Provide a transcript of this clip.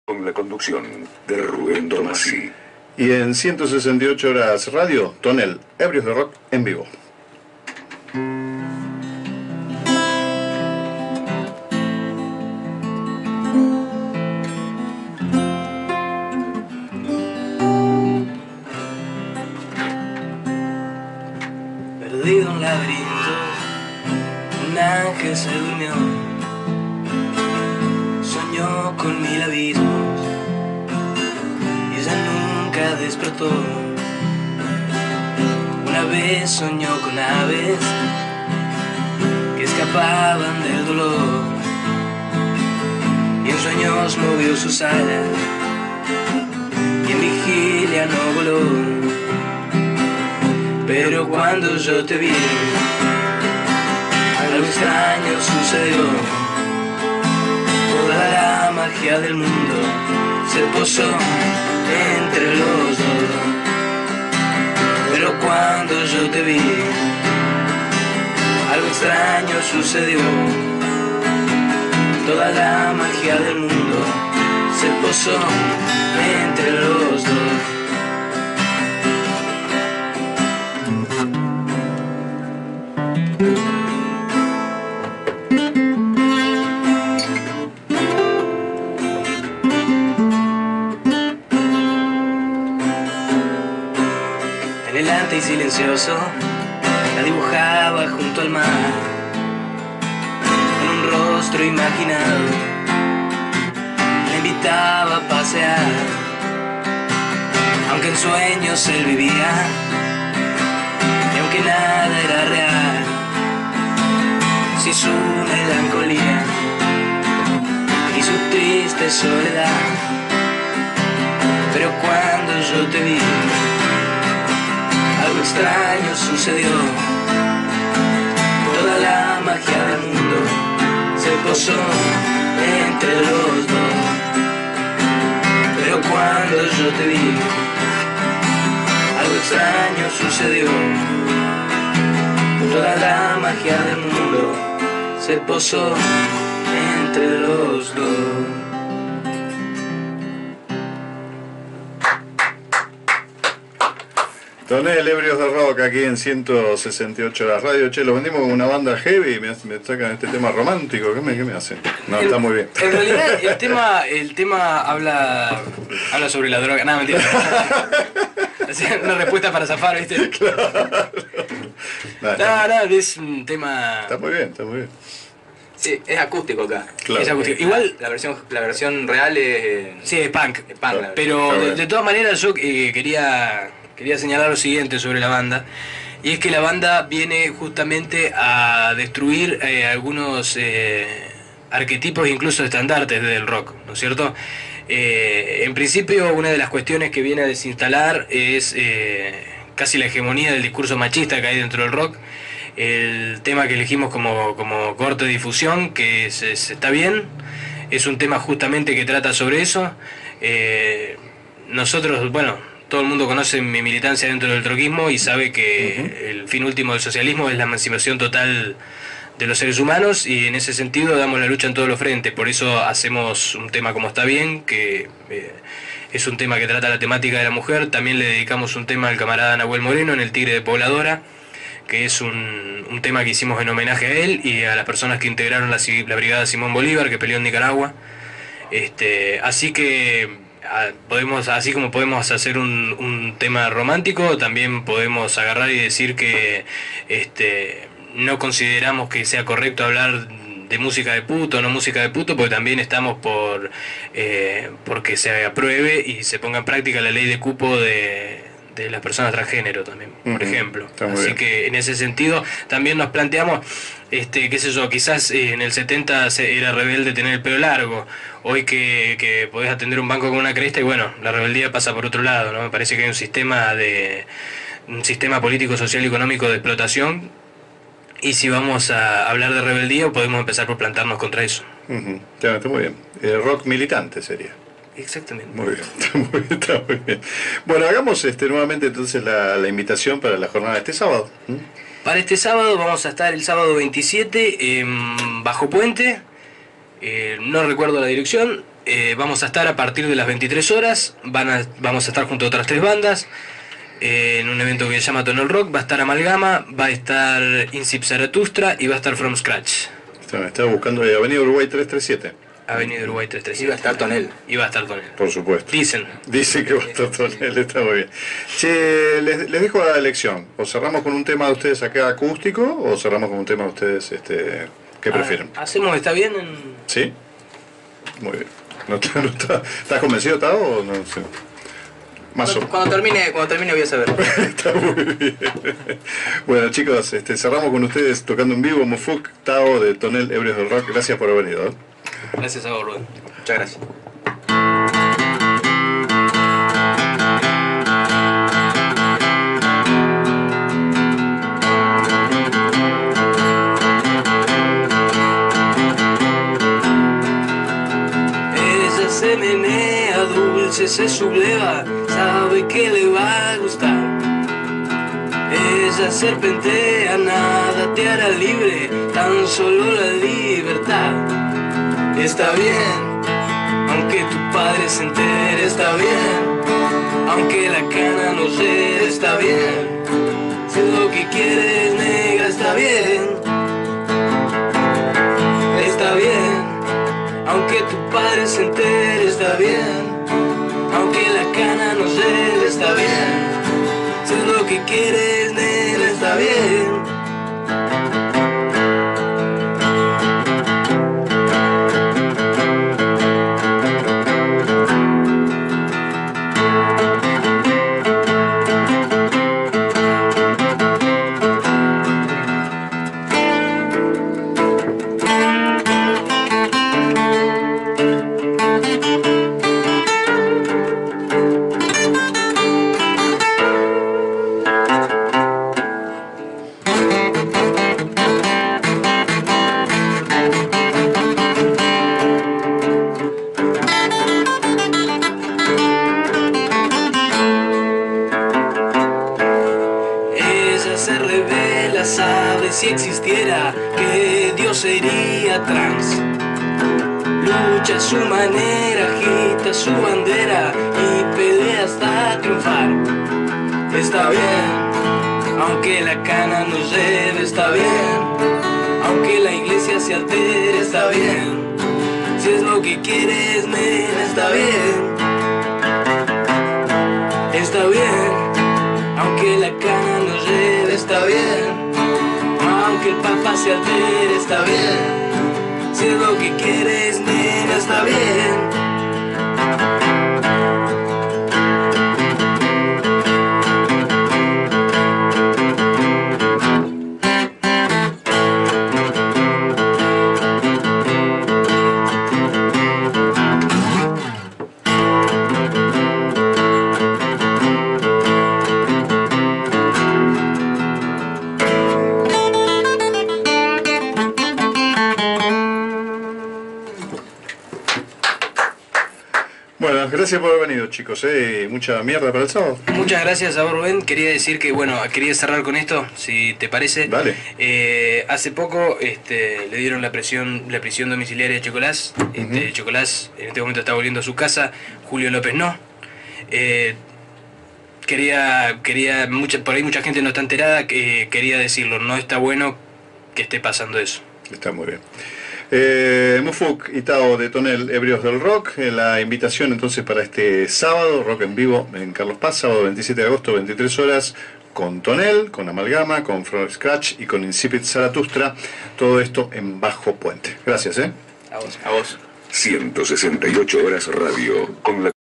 Con la conducción de Rubén Tomasi. Y en 168 horas radio, Tonel, Ebrios de Rock en vivo. Perdido en un laberinto, un ángel se durmió, soñó con 1000 abismos y ella nunca despertó. Una vez soñó con aves que escapaban del dolor y en sueños movió sus alas y en vigilia no voló. Pero cuando yo te vi, algo extraño sucedió. Toda la magia del mundo se posó entre los dos. Pero cuando yo te vi, algo extraño sucedió. Toda la magia del mundo se posó entre los dos. Y silencioso la dibujaba junto al mar con un rostro imaginado, la invitaba a pasear, aunque en sueños él vivía y aunque nada era real. Si su melancolía y su triste soledad, pero cuando yo te vi, algo extraño sucedió. Toda la magia del mundo se posó entre los dos. Pero cuando yo te vi, algo extraño sucedió. Toda la magia del mundo se posó entre los dos. Tonel, Ebrios de Rock, aquí en 168 horas radio. Che, lo vendimos con una banda heavy y me sacan este tema romántico. ¿Qué me hacen? No, está muy bien. En realidad el tema habla sobre la droga. Nada, mentira. Una respuesta para zafar, ¿viste? Claro. No, es un tema... Está muy bien, está muy bien. Sí, es acústico acá. Claro. Es acústico. Igual... La versión real es... Sí, es punk. Claro. Pero de todas maneras yo quería señalar lo siguiente sobre la banda, y es que la banda viene justamente a destruir algunos arquetipos, incluso estandartes del rock, ¿no es cierto? En principio, una de las cuestiones que viene a desinstalar es casi la hegemonía del discurso machista que hay dentro del rock. El tema que elegimos como corte de difusión, que está bien, es un tema justamente que trata sobre eso. Nosotros, bueno, todo el mundo conoce mi militancia dentro del troquismo y sabe que el fin último del socialismo es la emancipación total de los seres humanos, y en ese sentido damos la lucha en todos los frentes. Por eso hacemos un tema como Está Bien, que es un tema que trata la temática de la mujer. También le dedicamos un tema al camarada Nahuel Moreno en El Tigre de Pobladora, que es un tema que hicimos en homenaje a él y a las personas que integraron la Brigada Simón Bolívar, que peleó en Nicaragua. Así que así como podemos hacer un tema romántico, también podemos agarrar y decir que no consideramos que sea correcto hablar de música de puto o no música de puto, porque también estamos porque se apruebe y se ponga en práctica la ley de cupo de las personas transgénero también, por ejemplo. Así que en ese sentido también nos planteamos, qué sé yo, quizás en el 70 era rebelde tener el pelo largo, hoy que podés atender un banco con una cresta, y bueno, la rebeldía pasa por otro lado, ¿no? Me parece que hay un sistema político, social y económico de explotación, y si vamos a hablar de rebeldía podemos empezar por plantarnos contra eso. Está muy bien. Rock militante sería. Exactamente. Muy bien, está muy bien. Bueno, hagamos nuevamente entonces la invitación para la jornada de este sábado. Para este sábado vamos a estar el sábado 27 en Bajo Puente, no recuerdo la dirección, vamos a estar a partir de las 23 horas, vamos a estar junto a otras 3 bandas, en un evento que se llama Tonel Rock. Va a estar Amalgama, va a estar Incip Zaratustra y va a estar From Scratch. Estaba buscando Avenida Uruguay 337. Avenida Uruguay 337. Iba a estar Tonel. Y va a estar Tonel. Por supuesto. Dice que va a estar Tonel, está muy bien. Che, les dejo la elección. O cerramos con un tema de ustedes acá acústico, o cerramos con un tema de ustedes, ¿qué prefieren? ¿Hacemos, está bien? ¿Sí? Muy bien. ¿Estás convencido, Tao, o no sé? Cuando termine voy a saber. Está muy bien. Bueno, chicos, cerramos con ustedes tocando en vivo Mufuk, Tao de Tonel Ebrios del Rock. Gracias por haber venido. Gracias a vos, Rubén. Muchas gracias. Ella se menea dulce, se subleva, sabe que le va a gustar. Ella serpentea, nada te hará libre, tan solo la libertad. Está bien, aunque tu padre se entere, está bien, aunque la cana no llegue, está bien. Si lo que quieres, negra, está bien. Está bien, aunque tu padre se entere, está bien, aunque la cana no llegue, está bien. Si es lo que quieres, negra, está bien. Si existiera, que Dios sería trans. Lucha a su manera, agita su bandera y pelea hasta triunfar. Está bien, aunque la cana nos lleve, está bien, aunque la iglesia se altere, está bien. Si es lo que quieres, nena, está bien. Está bien, aunque la cana nos lleve, está bien. Aunque el papá se altere, está bien. Si es lo que quieres, nena, está bien. Gracias por haber venido, chicos. Mucha mierda para el sábado. Muchas gracias a vos, Rubén. Quería decir que, quería cerrar con esto, si te parece. Dale. Hace poco le dieron la prisión domiciliaria a Chocolás. Chocolás en este momento está volviendo a su casa. Julio López no. Por ahí mucha gente no está enterada, quería decirlo. No está bueno que esté pasando eso. Está muy bien. Mufuk y Tao de Tonel Ebrios del Rock, la invitación entonces para este sábado, rock en vivo en Carlos Paz, sábado 27 de agosto, 23 horas, con Tonel, con Amalgama, con From Scratch y con Incipit Zaratustra, todo esto en Bajo Puente. Gracias, A vos. 168 horas radio, con la